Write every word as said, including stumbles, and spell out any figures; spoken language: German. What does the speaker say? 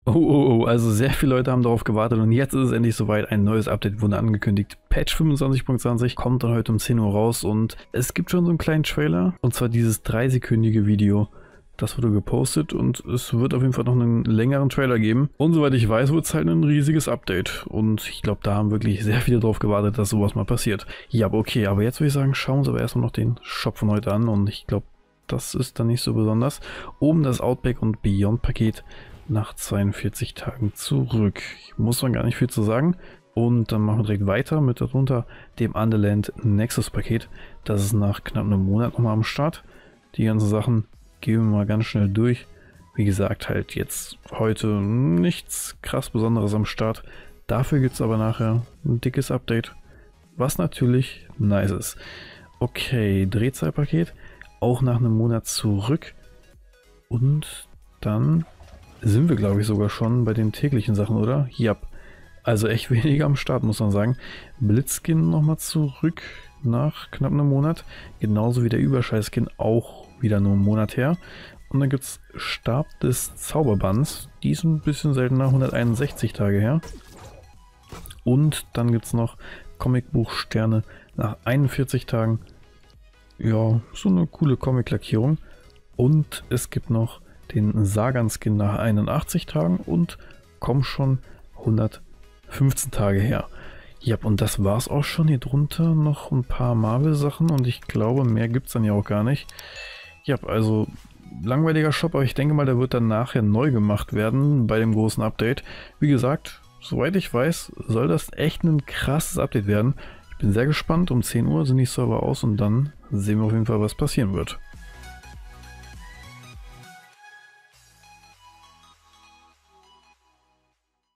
Oh, oh, oh, also sehr viele Leute haben darauf gewartet und jetzt ist es endlich soweit. Ein neues Update wurde angekündigt. Patch fünfundzwanzig Punkt zwanzig kommt dann heute um zehn Uhr raus und es gibt schon so einen kleinen Trailer. Und zwar dieses dreisekündige Video. Das wurde gepostet und es wird auf jeden Fall noch einen längeren Trailer geben. Und soweit ich weiß, wird es halt ein riesiges Update. Und ich glaube, da haben wirklich sehr viele drauf gewartet, dass sowas mal passiert. Ja, aber okay, aber jetzt würde ich sagen, schauen wir uns aber erstmal noch den Shop von heute an. Und ich glaube, das ist dann nicht so besonders. Oben das Outback und Beyond Paket nach zweiundvierzig Tagen zurück. Muss man gar nicht viel zu sagen. Und dann machen wir direkt weiter mit darunter dem Underland Nexus Paket. Das ist nach knapp einem Monat nochmal am Start. Die ganzen Sachen gehen wir mal ganz schnell durch. Wie gesagt, halt jetzt heute nichts krass Besonderes am Start. Dafür gibt es aber nachher ein dickes Update, was natürlich nice ist. Okay, Drehzahlpaket, auch nach einem Monat zurück. Und dann sind wir, glaube ich, sogar schon bei den täglichen Sachen, oder? Ja, also echt weniger am Start, muss man sagen. Blitzskin nochmal zurück nach knapp einem Monat. Genauso wie der Überschallskin, auch wieder nur einen Monat her. Und dann gibt es Stab des Zauberbands. Die ist ein bisschen seltener, hunderteinundsechzig Tage her. Und dann gibt es noch Comicbuch-Sterne nach einundvierzig Tagen. Ja, so eine coole Comic-Lackierung. Und es gibt noch den Sagan-Skin nach einundachtzig Tagen und komm schon hundertfünfzehn Tage her. Ja, und das war's auch schon. Hier drunter noch ein paar Marvel-Sachen und ich glaube, mehr gibt's dann ja auch gar nicht. Ja, also langweiliger Shop, aber ich denke mal, der wird dann nachher neu gemacht werden bei dem großen Update. Wie gesagt, soweit ich weiß, soll das echt ein krasses Update werden. Ich bin sehr gespannt. Um zehn Uhr sind die Server aus und dann sehen wir auf jeden Fall, was passieren wird.